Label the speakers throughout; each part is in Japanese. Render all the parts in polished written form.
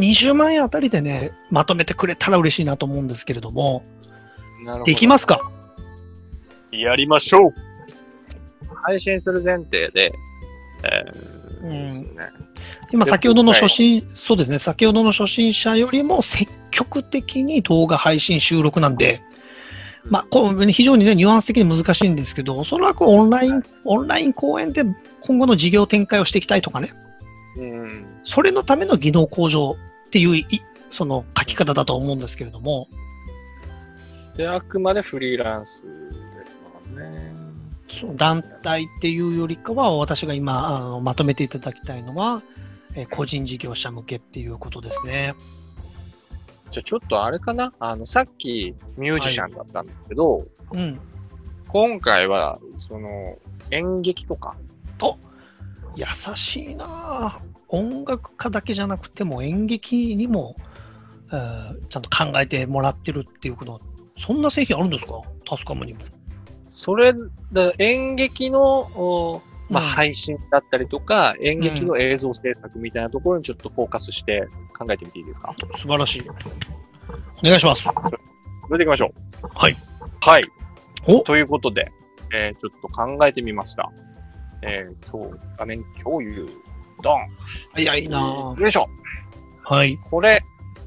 Speaker 1: 20万円あたりでね、まとめてくれたら嬉しいなと思うんですけれども、
Speaker 2: なるほど。
Speaker 1: できますか？
Speaker 2: やりましょう。配信する前提で、ですね。
Speaker 1: 今、先ほどのそうですね、先ほどの初心者よりも積極的に動画配信収録なんで、非常にね、ニュアンス的に難しいんですけど、おそらくオンライン講演で今後の事業展開をしていきたいとかね、それのための技能向上っていうその書き方だと思うんですけれども。
Speaker 2: で、あくまでフリーランスですもんね。
Speaker 1: 団体っていうよりかは、私が今まとめていただきたいのは、個人事業者向けっていうことですね。
Speaker 2: じゃあちょっとあれかな、さっきミュージシャンだったんだけど、今回はその演劇とか。
Speaker 1: 優しいな。音楽家だけじゃなくても演劇にも、ちゃんと考えてもらってるっていうことは、そんな製品あるんですか？タスカムにも。
Speaker 2: それ演劇の配信だったりとか、演劇の映像制作みたいなところにちょっとフォーカスして考えてみていいですか？
Speaker 1: 素晴らしい。お願いします。
Speaker 2: それでいきましょう。
Speaker 1: はい。
Speaker 2: はい。ということで、ちょっと考えてみました。画面共有、ドン。
Speaker 1: 早いなぁ。
Speaker 2: よいしょ。
Speaker 1: はい。
Speaker 2: これ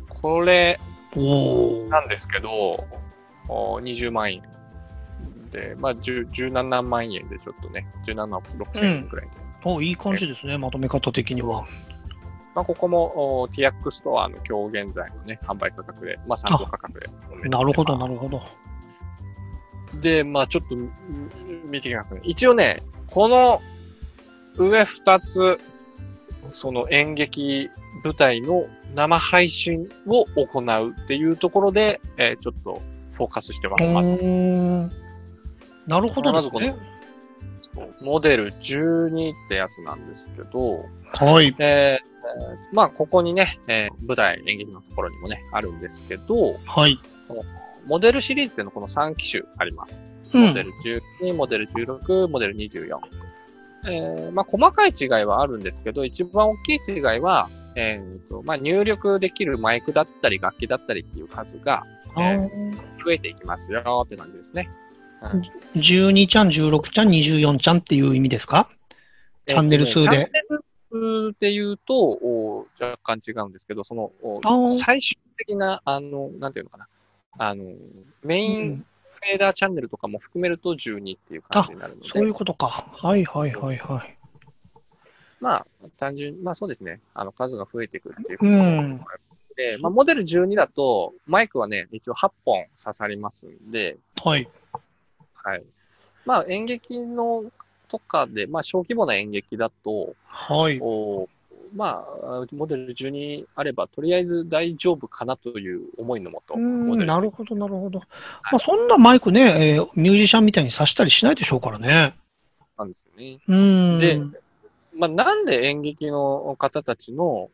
Speaker 2: なんですけど、20万円。で、17万円でちょっとね、17万6千円くらいで。
Speaker 1: いい感じですね、まとめ方的には。
Speaker 2: ここも TX ストアの今日現在のね、販売価格で、参考価格で。
Speaker 1: なるほど、なるほど。
Speaker 2: で、ちょっと見ていきますね。一応ね、この上2つ、その演劇舞台の生配信を行うっていうところで、ちょっとフォーカスしてます、まず。
Speaker 1: なるほどですね。
Speaker 2: モデル12ってやつなんですけど、
Speaker 1: はい。
Speaker 2: ここにね、舞台、演劇のところにもね、あるんですけど、
Speaker 1: はい。
Speaker 2: モデルシリーズでのこの3機種あります。モデル12、モデル16、モデル24。細かい違いはあるんですけど、一番大きい違いは、入力できるマイクだったり楽器だったりっていう数が、増えていきますよって感じですね。
Speaker 1: 12ちゃん、16ちゃん、24ちゃんっていう意味ですか？チャンネル数で。
Speaker 2: チャンネルで言うと、若干違うんですけど、その、最終的な、なんていうのかな。メインフェーダーチャンネルとかも含めると12っていう感じになるので。
Speaker 1: そういうことか。はいはいはいはい。
Speaker 2: 単純に、そうですね。数が増えてくるっていうことで、モデル12だと、マイクはね、一応8本刺さりますんで、
Speaker 1: はい。
Speaker 2: はい。演劇のとかで、小規模な演劇だと、
Speaker 1: はい。
Speaker 2: モデル12あれば、とりあえず大丈夫かなという思いのもと。
Speaker 1: なるほど、なるほど。そんなマイクね、ミュージシャンみたいに刺したりしないでしょうからね。
Speaker 2: なんですよね。で、なんで演劇の方たちの、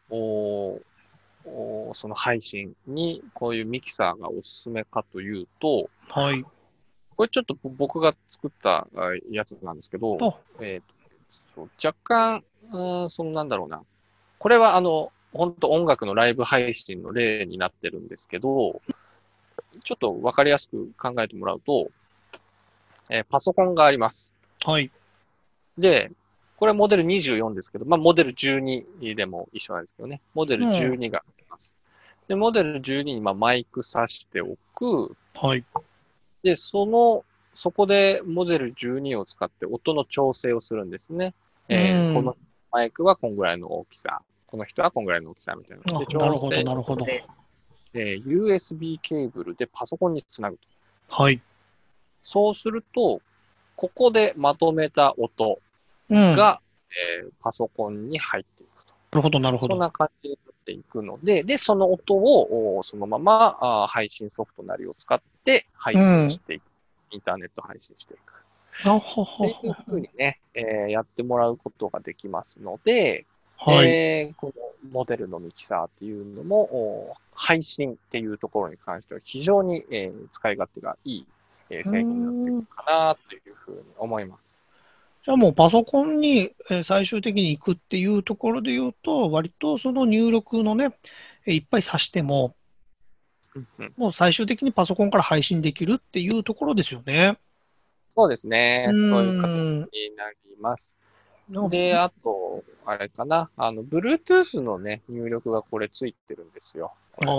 Speaker 2: その配信にこういうミキサーがおすすめかというと、
Speaker 1: はい。
Speaker 2: これちょっと僕が作ったやつなんですけど、若干、なんだろうな。これは本当音楽のライブ配信の例になってるんですけど、ちょっとわかりやすく考えてもらうと、パソコンがあります。
Speaker 1: はい。
Speaker 2: で、これモデル24ですけど、モデル12でも一緒なんですけどね。モデル12があります。で、モデル12にマイク挿しておく。
Speaker 1: はい。
Speaker 2: で、そこでモデル12を使って音の調整をするんですね。このマイクはこんぐらいの大きさ。この人はこんぐらいの大きさみたいな。で、
Speaker 1: なるほど、なるほど。
Speaker 2: USB ケーブルでパソコンにつなぐと。
Speaker 1: はい。
Speaker 2: そうすると、ここでまとめた音が、パソコンに入っていくと。
Speaker 1: なるほど、なるほど。
Speaker 2: そんな感じになっていくので、で、その音をそのまま配信ソフトなりを使って配信していく。インターネット配信していく。っていうふうにね、やってもらうことができますので、このモデルのミキサーっていうのも、配信っていうところに関しては非常に、使い勝手がいい、製品になっていくかなというふうに思います。
Speaker 1: じゃあもうパソコンに最終的に行くっていうところで言うと、割とその入力のね、いっぱい挿しても、もう最終的にパソコンから配信できるっていうところですよね。
Speaker 2: そうですね。そういう形
Speaker 1: ん。
Speaker 2: になります。で、あと、あれかな。Bluetooth のね、入力がこれついてるんですよ。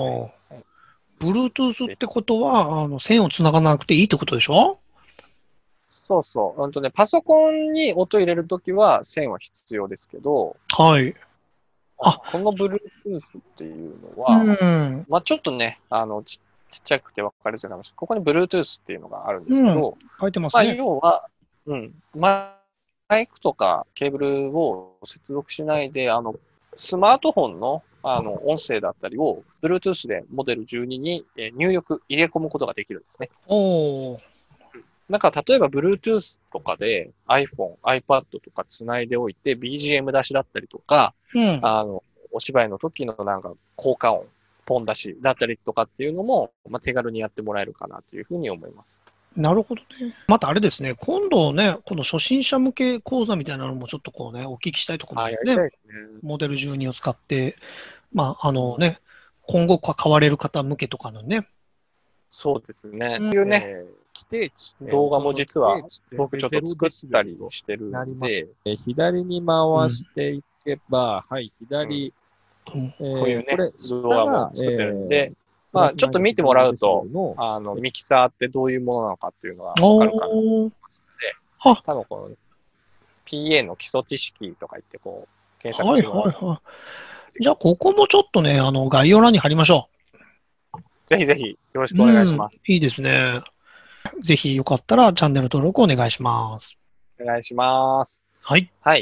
Speaker 1: Bluetooth ってことは、線をつながなくていいってことでしょ？
Speaker 2: そうそう。パソコンに音入れるときは線は必要ですけど、
Speaker 1: はい。
Speaker 2: この Bluetooth っていうのは、まあちょっとね、ちっちゃくて分かりづらいかもしれない。ここに Bluetooth っていうのがあるんですけど、
Speaker 1: 書いてますね。
Speaker 2: まあ要は、マイクとかケーブルを接続しないで、スマートフォンの、音声だったりを Bluetooth でモデル12に入れ込むことができるんですね。なんか例えば Bluetooth とかで iPhone、iPad とかつないでおいて BGM 出しだったりとか、お芝居の時のなんか効果音、ポン出しだったりとかっていうのも、まあ、手軽にやってもらえるかなというふうに思います。
Speaker 1: なるほどね。またあれですね、今度ね、この初心者向け講座みたいなのもちょっとこうね、お聞きしたいところですね。モデル12を使って、まあ、今後買われる方向けとかのね。
Speaker 2: そうですね。こういうね、規定値、動画も実は僕ちょっと作ったりしてるので、左に回していけば、はい、左、こういうね、動画も作ってるんで、まあ、ちょっと見てもらうと、ミキサーってどういうものなのかっていうのがわかるかなと思いますので、多分この PA の基礎知識とか言ってこう、検索してもらうと。
Speaker 1: じゃあ、ここもちょっとね、概要欄に貼りましょう。
Speaker 2: ぜひぜひ、よろしくお願いします。
Speaker 1: いいですね。ぜひよかったらチャンネル登録お願いします。
Speaker 2: お願いします。
Speaker 1: はい。
Speaker 2: はい。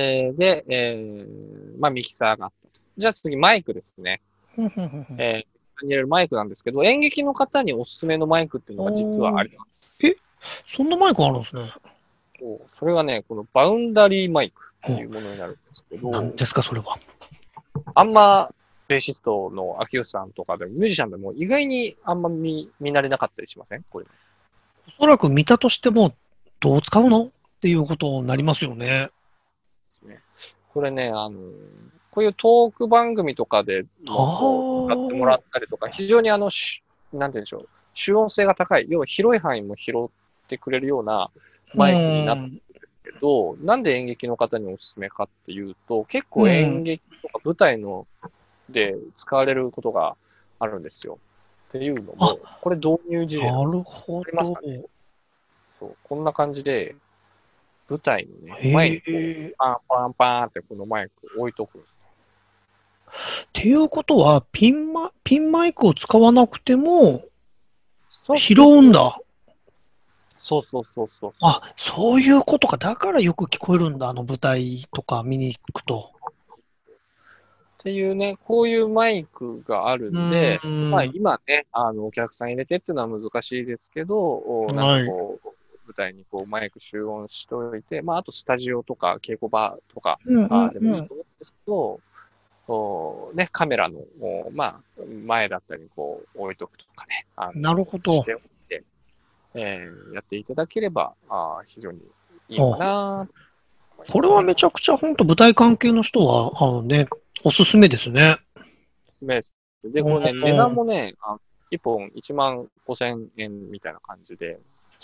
Speaker 2: まあ、ミキサーがあったと。じゃあ次、マイクですね。に入れるマイクなんですけど、演劇の方におすすめのマイクっていうのが実はあります。
Speaker 1: そんなマイクあるんですね。
Speaker 2: それがね、このバウンダリーマイクっていうものになるんですけど。
Speaker 1: 何ですか、それは。
Speaker 2: あんま、ベーシストの秋吉さんとかでも、ミュージシャンでも意外にあんま見慣れなかったりしません？これ。
Speaker 1: おそらく見たとしても、どう使うのっていうことになりますよね。
Speaker 2: これね、こういうトーク番組とかで使ってもらったりとか、非常になんて言うんでしょう、集音性が高い、要は広い範囲も拾ってくれるようなマイクになってるんですけど、なんで演劇の方におすすめかっていうと、結構演劇とか舞台で使われることがあるんですよ。っていうのも、これ導入事例なんです。
Speaker 1: なるほど。
Speaker 2: そう、こんな感じで、舞台にね、マイクをパンパンパンってこのマイク置いとくんです。
Speaker 1: っていうことは、ピンマイクを使わなくても、拾うんだ。
Speaker 2: そう。
Speaker 1: そういうことか。だからよく聞こえるんだ。舞台とか見に行くと。
Speaker 2: っていうね、こういうマイクがあるんで、まあ今ね、お客さん入れてっていうのは難しいですけど、なんかこう、舞台にこうマイク集音しておいて、まああとスタジオとか稽古場とかでもいいと思うんですけど、ね、カメラの、まあ、前だったりこう置いとくとかね。
Speaker 1: なるほど。
Speaker 2: しておいて、やっていただければ、非常にいいかな。
Speaker 1: これはめちゃくちゃ本当舞台関係の人は、ね、おすすめですね。
Speaker 2: おすすめです。で、これね、値段もね、1本15,000円みたいな感じで、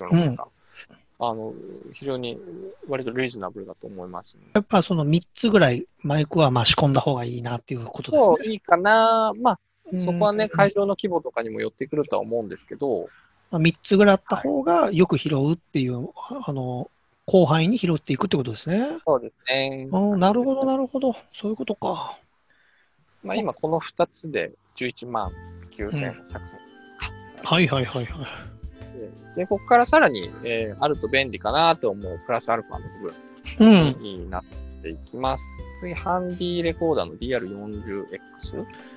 Speaker 2: 非常に割とリーズナブルだと思います、ね。
Speaker 1: やっぱその3つぐらいマイクは仕込んだ方がいいなっていうことですね。
Speaker 2: そう、いいかな。まあ、そこはね、会場の規模とかにも寄ってくるとは思うんですけど。
Speaker 1: 3つぐらいあった方がよく拾うっていう、広範囲に拾っていくってことですね。
Speaker 2: そうですね。
Speaker 1: なるほど、なるほど。そういうことか。
Speaker 2: まあ今この2つで11万9100円ですか。
Speaker 1: はい。
Speaker 2: で、ここからさらに、あると便利かなと思うプラスアルファの部分になっていきます。次、ハンディレコーダーの DR40X。